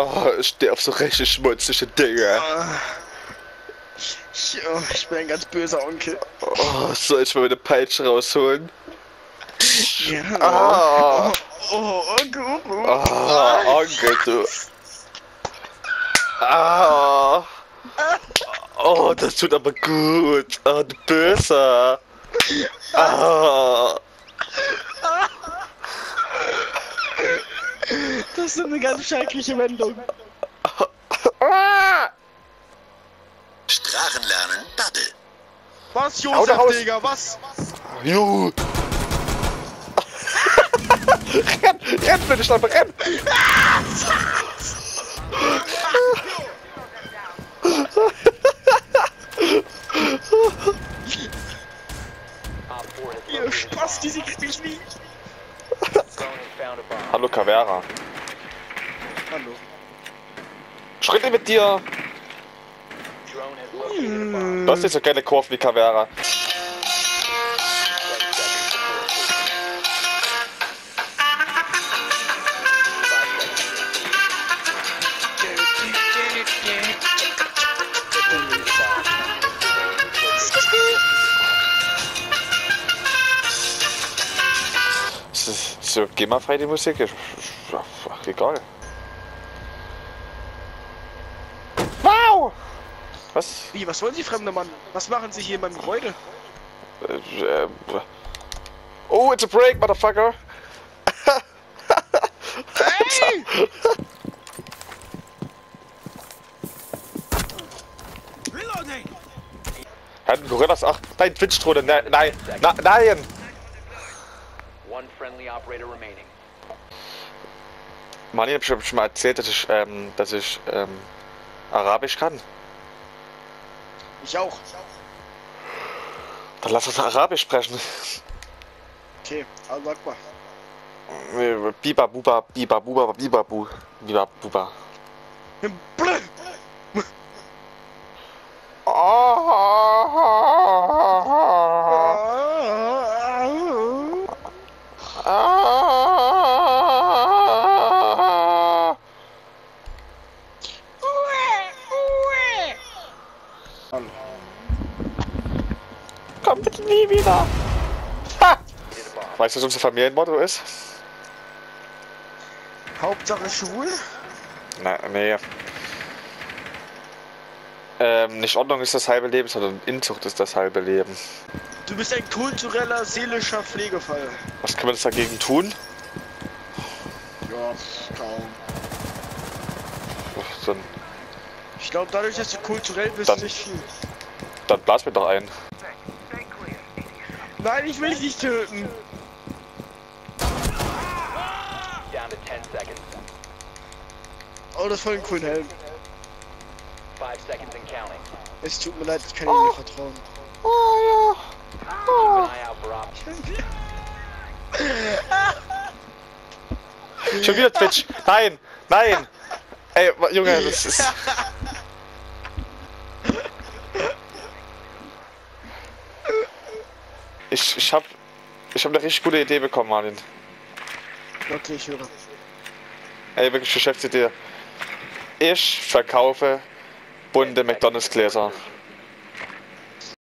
Oh, ich stehe auf so richtig schmutzige Dinge. Ich bin ein ganz böser Onkel. Oh, soll ich mal meine Peitsche rausholen? Ja. Ah. Onkel. Oh, Onkel, du. Ah. Oh, das tut aber gut. Oh, du Böser. Ah. Das ist eine ganz schreckliche Wendung. Sprachen lernen, Bubble. Was, Hau da Josef, raus. Digga, was? Juhu. Renn, bitte, Schlampe, renn! Ihr Spaß, die kriegt mich nie. Hallo, Caveira. Hallo. Schritte mit dir! Du hast nicht so geile Kurven wie Caveira. Ist so GEMA-frei die Musik? Ach, egal. Wow! Was? Wie, was wollen Sie, fremder Mann? Was machen Sie hier in meinem Gebäude? Oh, it's a break, motherfucker! Hey! Hatten Gorillas, ach, nein, Twitch-Drohne, nein, nein! One friendly operator remaining. Mann, ich hab schon mal erzählt, dass ich Arabisch kann. Ich auch. Dann lass uns Arabisch sprechen. Okay, Allah Akbar. Biba, Buba, Biba, Buba, Biba, Bu, Biba, Buba. Blö! Komm bitte nie wieder. Ha! Weißt du, was unser Familienmotto ist? Hauptsache schwul? Nee. Nicht Ordnung ist das halbe Leben, sondern Inzucht ist das halbe Leben. Du bist ein kultureller, seelischer Pflegefall. Was können wir jetzt dagegen tun? Ja, kaum. Ach, Ich glaube, dadurch, dass du kulturell bist, Dann- nicht viel. dann blas mir doch ein. Nein, ich will dich nicht töten. Down to 10 seconds. Oh, das ist voll ein coolen Helm. 5 seconds and counting. Es tut mir leid, ich kann ihm nicht vertrauen. Keep an eye out for options. Schon wieder Twitch! Nein! Nein! Ey, Junge, das ist... Ich hab eine richtig gute Idee bekommen, Martin. Okay, ich höre. Ey, wirklich Geschäftsidee. Ich verkaufe bunte McDonalds-Gläser.